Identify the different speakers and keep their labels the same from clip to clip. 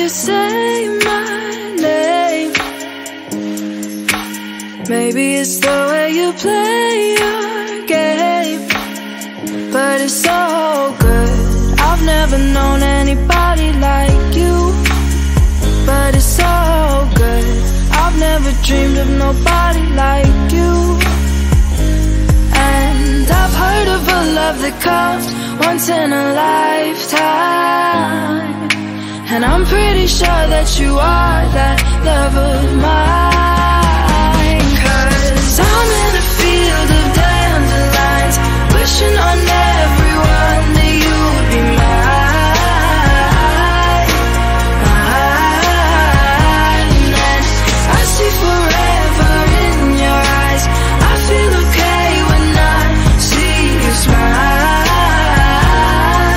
Speaker 1: say my name. Maybe it's the way you play your game, but it's so good. I've never known anybody like you, but it's so good. I've never dreamed of nobody like you. And I've heard of a love that comes once in a lifetime, and I'm pretty sure that you are that love of mine. 'Cause I'm in a field of dandelions, wishing on everyone that you would be mine, mine. And I see forever in your eyes. I feel okay when I see you smile,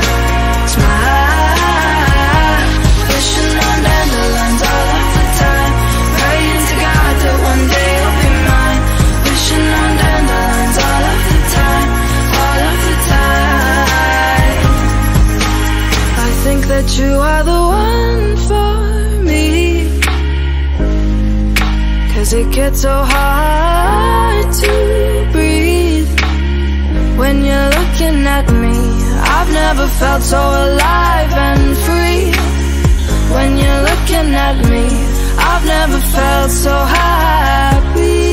Speaker 1: smile. Wishing on dandelions all of the time, praying to God that one day you'll be mine. Wishing on dandelions all of the time, all of the time. I think that you are the one for me, 'cause it gets so hard to breathe when you're looking at me. I've never felt so alive and free. When you're looking at me, I've never felt so happy.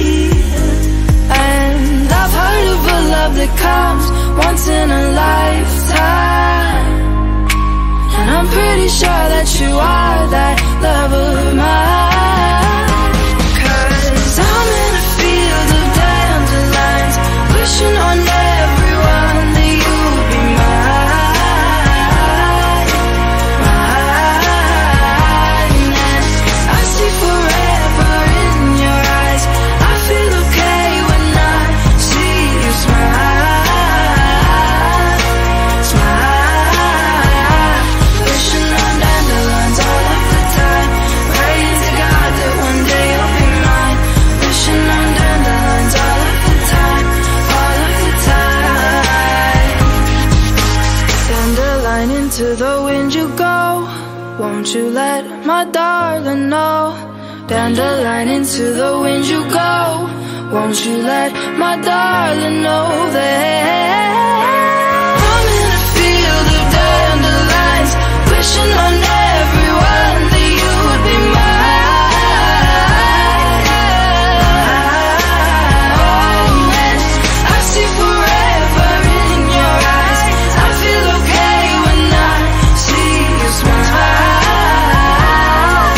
Speaker 1: And I've heard of a love that comes once in a lifetime, and I'm pretty sure that you are that love of mine. 'Cause I'm in a field of dandelions, wishing on everyone that you would be mine, mine. And I see forever in your eyes. I feel okay when I see you smile, smile. Wishing on dandelions all of the time, praying to God that one day you'll be mine. Wishing on dandelions all of the time, all of the time. Dandelion, into the wind you go, won't you let my darling know? Dandelion, into the wind you go, won't you let my darling know that I'm in a field of dandelions, wishing on everyone that you would be mine. And I see forever in your eyes. I feel okay when I see you smile,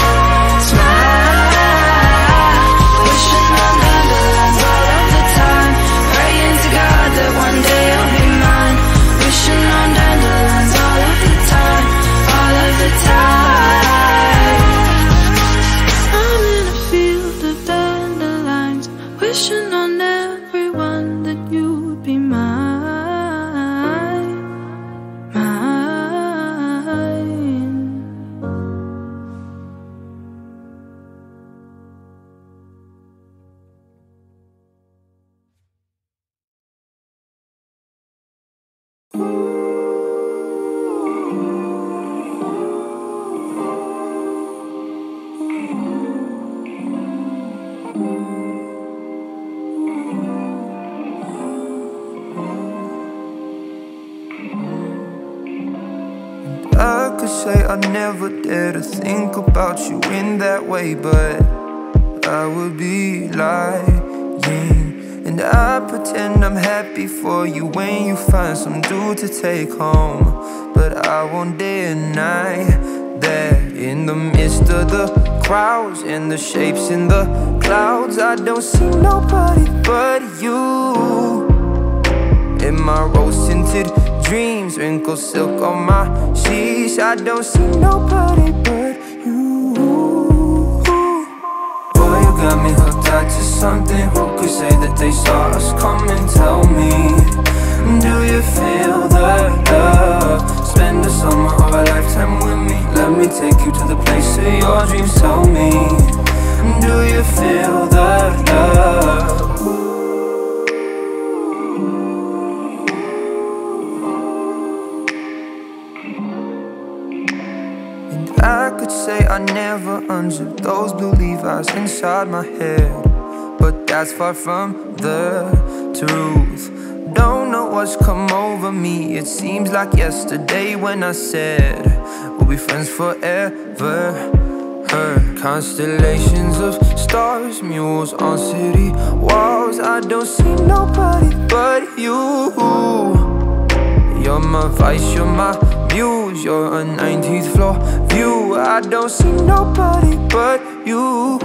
Speaker 1: smile. Wishing on dandelions all of the time, praying to God that one day you'll be mine. Wishing on dandelions all of the time, all of the time. I'm in a field of dandelions, wishing on everyone that you would be mine, mine.
Speaker 2: I could say I never dare to think about you in that way, but I would be lying. And I pretend I'm happy for you when you find some dude to take home, but I won't deny that in the midst of the crowds and the shapes in the clouds, I don't see nobody but you. In my rose-tinted dreams, wrinkled silk on my sheets, I don't see nobody but you. Boy, you got me hooked out to something. Who could say that they saw us coming? Tell me, do you feel the love? Spend the summer of a lifetime with me. Let me take you to the place of your dreams. Tell me, do you feel the love? say I never unzipped those blue Levi's inside my head, but that's far from the truth. Don't know what's come over me. It seems like yesterday when I said we'll be friends forever. Constellations of stars, mules on city walls. I don't see nobody but you. You're my vice, you're my muse, you're a 19th floor view. I don't see nobody but you.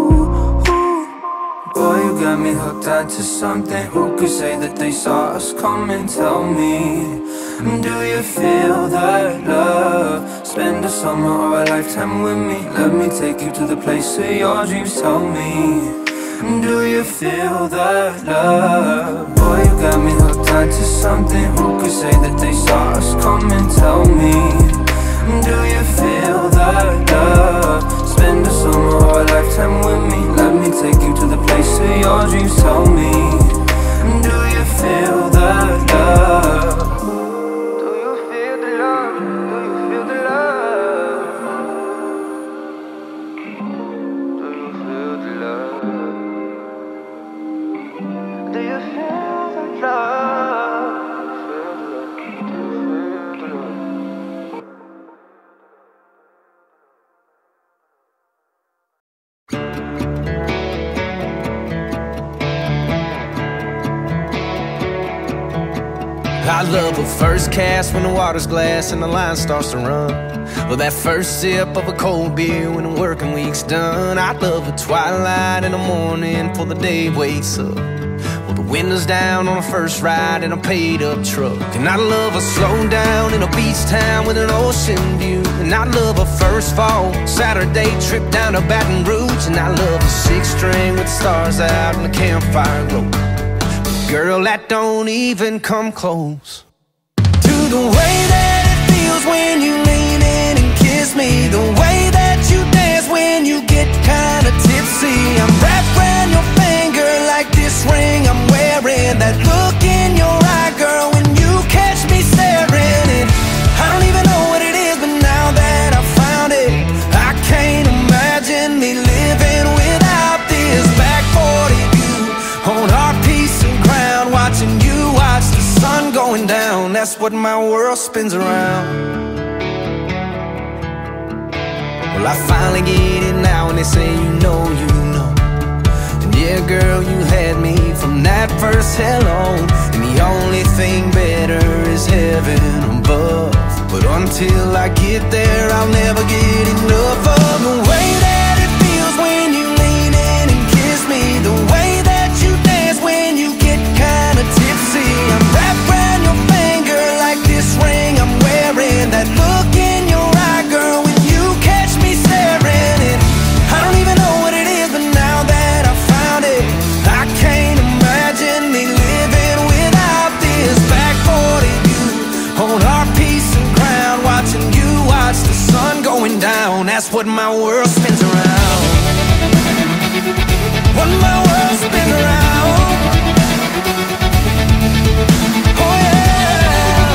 Speaker 2: Boy, you got me hooked onto something. Who could say that they saw us coming? Tell me, do you feel that love? Spend a summer or a lifetime with me. Let me take you to the place of your dreams. Tell me, do you feel that love? Boy, you got me hooked onto something. Who could say that they saw us coming? Tell me, do you feel that love? Spend a summer or a lifetime with me. Let me take you to the place of your dreams. Tell me, do you feel that love? Do you feel the love? Do you feel the love? Do you feel the love? Do you feel the love? Do you feel the love?
Speaker 3: I love a first cast when the water's glass and the line starts to run. Or that first sip of a cold beer when the working week's done. I love a twilight in the morning before the day wakes up. Well, the windows down on a first ride in a paid-up truck. And I love a slow down in a beach town with an ocean view. And I love a first fall Saturday trip down to Baton Rouge. And I love a six-string with the stars out and the campfire glow. Girl, that don't even come close to the way that it feels when you lean in and kiss me. The way that you dance when you get kinda tipsy. I'm wrapped around your finger like this ring I'm wearing. That look in your eye, girl, when you catch me staring. And I don't even know what it is, but now that I found it, I can't imagine me living without this. Back 40 view on our piece of ground, watching you watch the sun going down. That's what my world spins around. Well, I finally get it now when they say you know, you know. And yeah, girl, you had me from that first hello. And the only thing better is heaven above. But until I get there, I'll never get enough of the way that it feels when you lean in and kiss me. The way that you dance when you get kinda tipsy. I'm wrapped around your finger like this ring I'm wearing. That look in your eye, girl, when you catch me staring. And I don't even know what it is, but now that I found it, I can't imagine me living without this. Back 40 view on our piece of ground, watching you watch the sun going down. That's what my world spins around. What my world spins around. Oh yeah.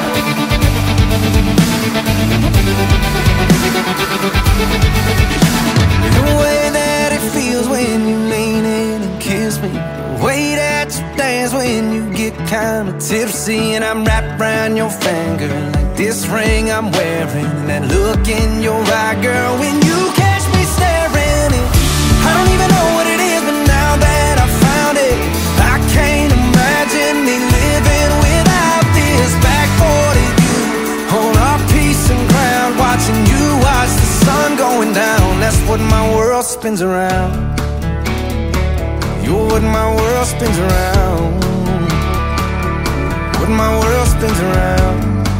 Speaker 3: The way that it feels when you lean in and kiss me. The way that you dance when you get kinda tipsy. And I'm wrapped around your finger like this ring I'm wearing. And that look in your eye, girl, when you catch me staring. And I don't even know what it is, but now that I found it, I can't imagine me living without this. Back 40 view on our piece of ground, watching you watch the sun going down. That's what my world spins around. You're what my world spins around. What my world spins around.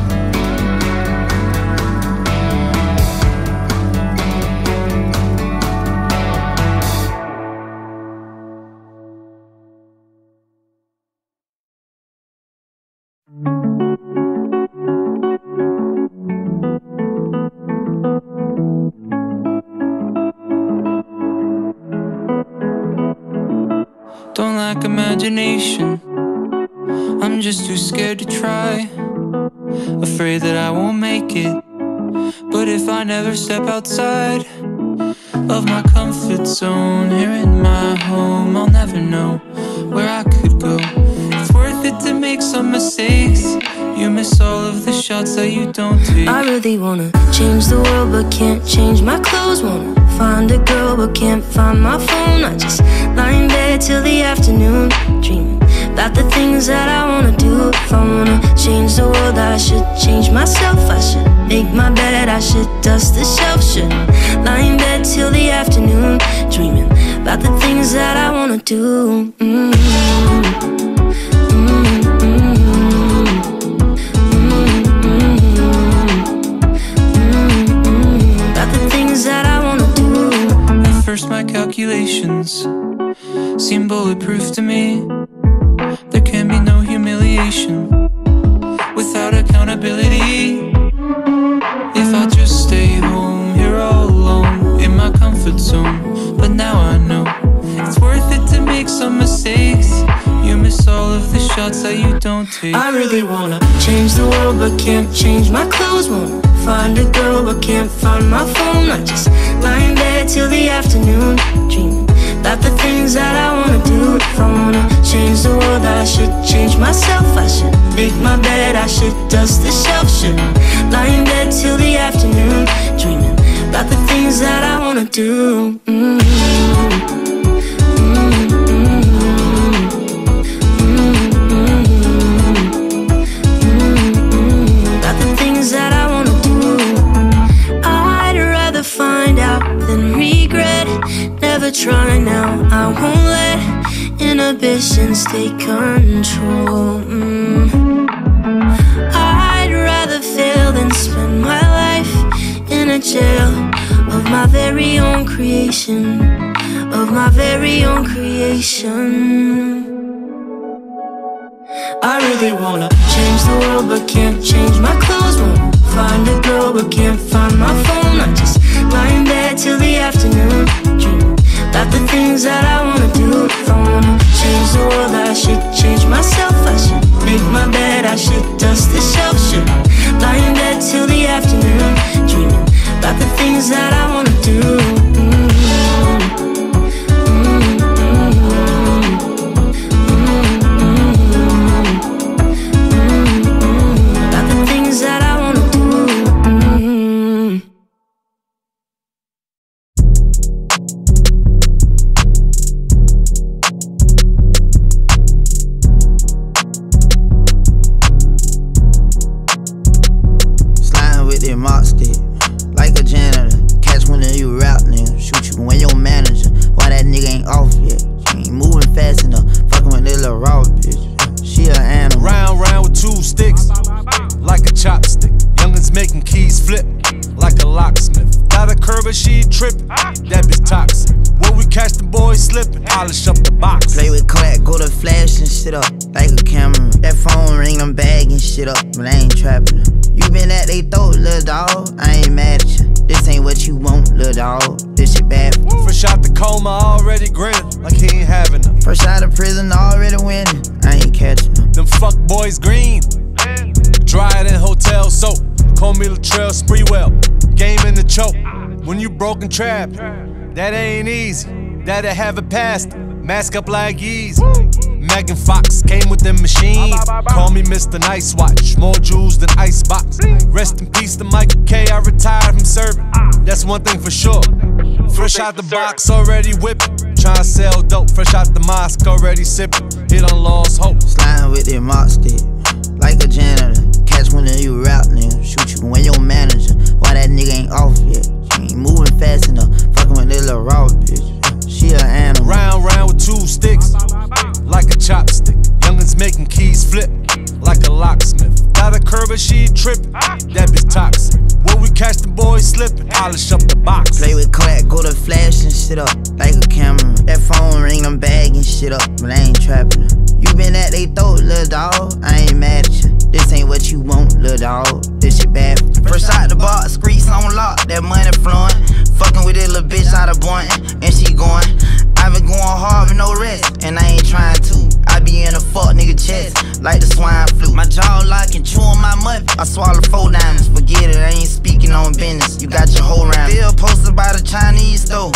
Speaker 2: Don't lack imagination, I'm just too scared to try. Afraid that I won't make it, But if I never step outside of my comfort zone here in my home, I'll never know where I could go. It's worth it to make some mistakes. You miss all of the shots that you don't take.
Speaker 1: I really wanna change the world but can't change my clothes. Wanna find a girl but can't find my phone. I just lie in bed till the afternoon, dreaming about the things that I wanna do. If I wanna change the world, I should change myself. I should make my bed, I should dust the shelf. Should lie in bed till the afternoon, dreaming about the things that I wanna do. About the things that I wanna do.
Speaker 2: At first my calculations seem bulletproof to me. There can be no humiliation without accountability. If I just stay home here all alone in my comfort zone. But now I know it's worth it to make some mistakes. You miss all of the shots that you don't take.
Speaker 1: I really wanna change the world but can't change my clothes. Wanna find a girl but can't find my phone. I just lie in bed till the afternoon, dreaming about the things that I wanna do. If I wanna change the world, I should change myself. I should make my bed, I should dust the shelf. Should lie in bed till the afternoon, dreaming about the things that I wanna do. About the things that I wanna do. I'd rather find out than regret. Never try now, I won't let inhibitions take control. I'd rather fail than spend my life in a jail of my very own creation, of my very own creation. I really wanna change the world but can't change my clothes. Wanna find a girl but can't find my phone. I just lie in bed till the afternoon, dreaming about the things that I wanna do. If I wanna change the world, I should change myself. I should make my bed, I should dust the shelf. Should lie in bed till the afternoon, dreaming about the things that I wanna do. About the things that I wanna do.
Speaker 4: Sliding with that mop stick, like a janitor. Catch one of you rap niggas, shoot you when your manager. Why that nigga ain't off yet? She ain't moving fast enough. Fucking with that little raw bitch. She an animal.
Speaker 3: Round with 2 sticks, like a chopstick. Youngins making keys flip, like a locksmith. Got a curve but she trippin', that bitch toxic. When we catch the boys slippin', polish up the box.
Speaker 4: Play with clack, go to flash and shit up, like a camera. That phone ring, I'm bagging shit up, but I ain't trapping her. You been at they throat, little dog, I ain't mad at you. This ain't what you want, little dog, this shit bad for you.
Speaker 3: Fresh out the coma, already grinning, like he ain't having them.
Speaker 4: Fresh out of prison, already winning, I ain't catching them.
Speaker 3: Them fuck boys green, dry it in hotel soap. Call me Latrell Sprewell, game in the choke. When you broken trap, that ain't easy, that'll have it past. Mask up like Yeezy. Megan Fox came with them machines. Call me Mr. Nice Watch, more jewels than Icebox. Rest in peace to Michael K, I retired from serving. That's one thing for sure. Fresh out the box, already whipping. Tryna sell dope, fresh out the mosque, already sipping. Hit on lost hope.
Speaker 4: Sliding with that mop stick, like a janitor. Catch one of you rap niggas, shoot you when your manager. Why that nigga ain't off yet? She ain't moving fast enough. Fucking with that little raw bitch. She an animal.
Speaker 3: Round with 2 sticks, like a chopstick. Youngins making keys flip, like a locksmith. Got a curve but she trippin', that bitch toxic. When we catch the boys slippin', polish up the box.
Speaker 4: Play with clack, go to flash and shit up, like a camera. That phone ring, I'm bagging shit up, but I ain't trapping her. You been at they throat, little dog, I ain't mad at you. This ain't what you want, little dog, this shit bad for you. First out the box, streets on lock, that money flowing. Fucking with this little bitch out of Boynton, and she going. I been going hard with no rest, and I ain't trying to. I be in a fuck nigga chest, like the swine flu. My jaw locking, chewing my muffin. I swallow 4 diamonds, forget it, I ain't speaking on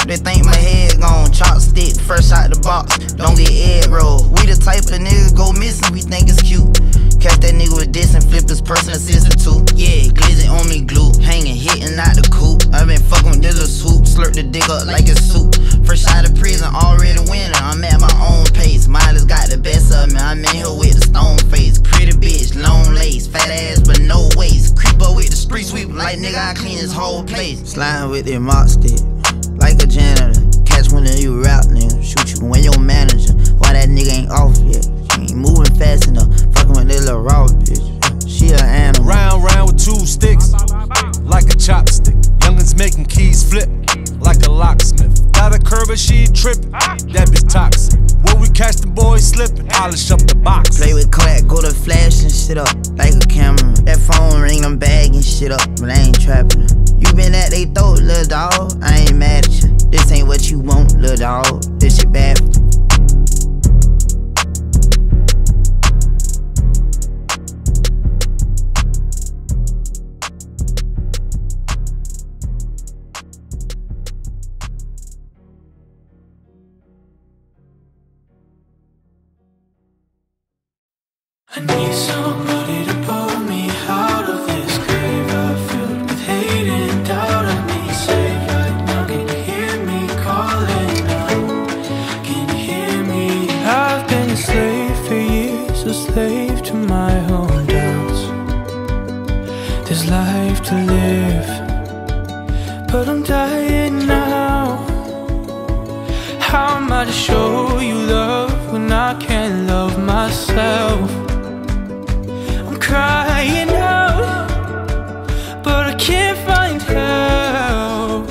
Speaker 4: they think my head gone. Chopstick, fresh out the box, don't get egg roll. We the type of niggas go missing, we think it's cute. Catch that nigga with this and flip his person assistant too. Yeah, glizzy on me glue, hanging, hitting out the coop. I been fucking with this swoop, slurp the dick up like it's soup. Fresh out of prison, already winning, I'm at my own pace. Miley's got the best of me, I'm in here with the stone face. Pretty bitch, long lace, fat ass but no waist. Creep up with the street sweep, like nigga I clean this whole place. Sliding with that mop stick, like a janitor. Catch one of you rap nigga, shoot you when your manager. Why that nigga ain't off yet? She ain't moving fast enough, fucking with that little raw bitch. She an animal.
Speaker 3: Round with 2 sticks, like a chopstick. Youngins making keys flip, like a locksmith. Got a curve but she trippin', that bitch toxic. When we catch the boys slippin', polish up the box.
Speaker 4: Play with clack, go to flash and shit up, like a camera. That phone ring, I'm bagging shit up, but I ain't trapping her. You been at they throat, little dog, I ain't mad at you. This ain't what you want, little dog, this shit bad for you.
Speaker 1: I need somebody to pull me out of this grave I filled with hate and doubt. I need save right now. Can you hear me calling out? Can you hear me? I've been a slave for years, a slave to my own doubts. There's life to live, but I'm dying now. How am I to show you love when I can't love myself? Crying out, but I can't find help.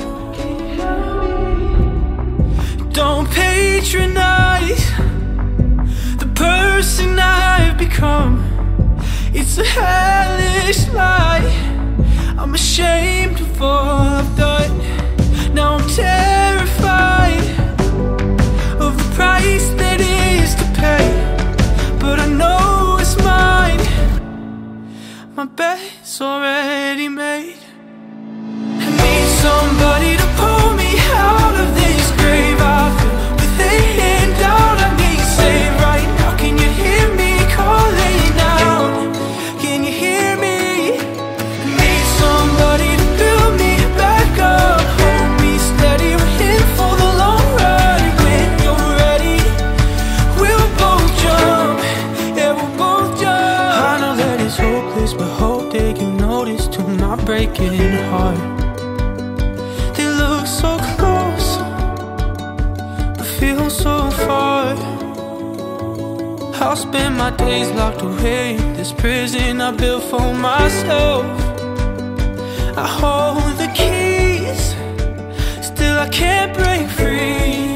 Speaker 1: Don't patronize the person I've become. It's a hellish lie. I'm ashamed of all I've done. Now I'm terrified of the price that is to pay, but I know it's mine. My bed's already made. I need somebody to pull me out of this grave I feel with a hand out. I need save right now. Can you hear me calling out? Can you hear me? I need somebody to build me back up, hold me steady. We're in for the long run. When you're ready, we'll both jump. Yeah, we'll both jump. I know that it's hopeless, but hope that you notice to my breaking heart. They look so close, but feel so far. I'll spend my days locked away in this prison I built for myself. I hold the keys, still I can't break free.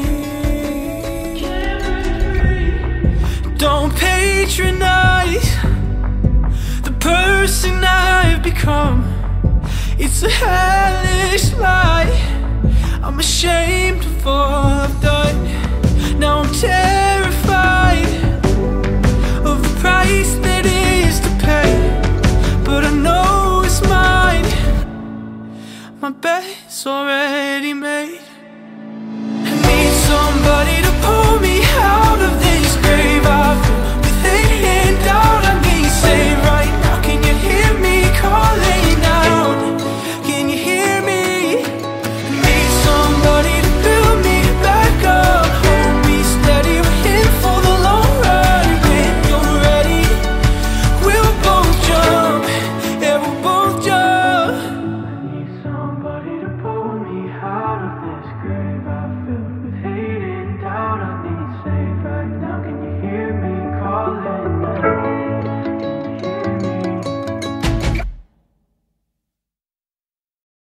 Speaker 1: Don't patronize the person I've become. It's a hellish lie. I'm ashamed of all I've done. Now I'm terrified of the price that is to pay, but I know it's mine. My bed's already made.